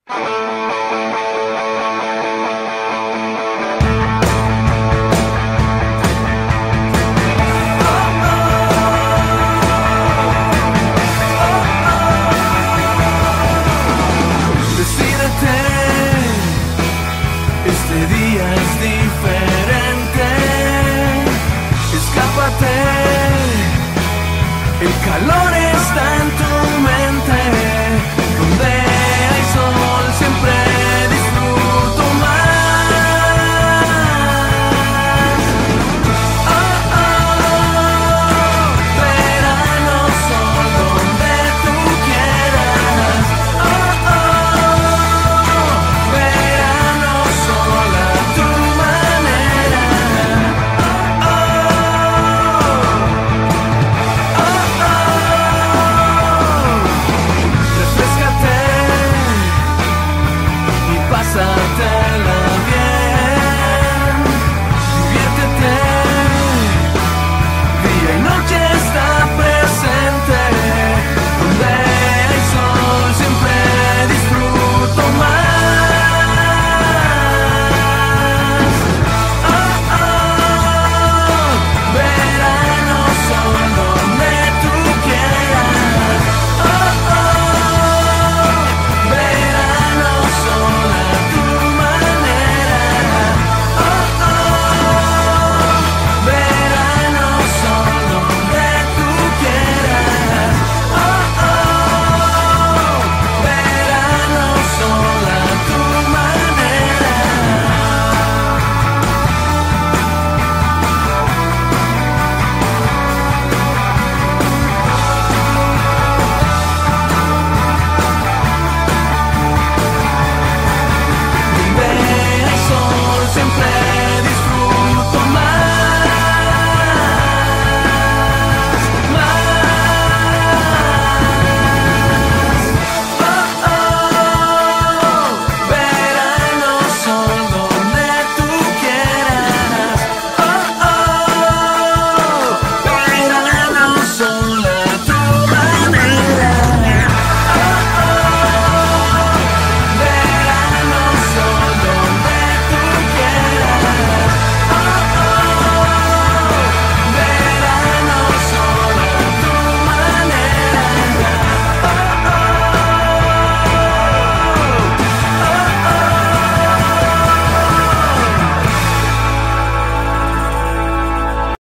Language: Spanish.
Este día es diferente. Escápate, el calor está en tu mente. Donde hay sol siempre disfruto más. Oh, oh, verano, sol donde tú quieras. Oh, oh, verano, sol a tu manera. Oh, refréscate y pásate